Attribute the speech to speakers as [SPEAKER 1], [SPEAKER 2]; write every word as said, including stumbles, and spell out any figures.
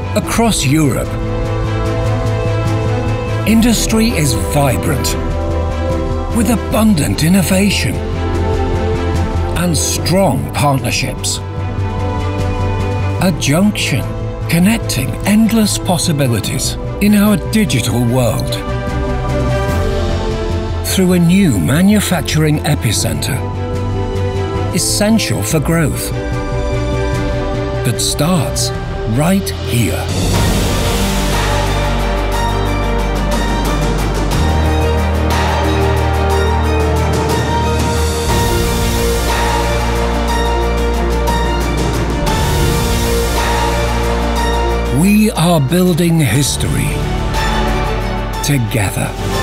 [SPEAKER 1] Across Europe, industry is vibrant, with abundant innovation and strong partnerships. A junction connecting endless possibilities in our digital world. Through a new manufacturing epicenter, essential for growth, that starts right here. We are building history together.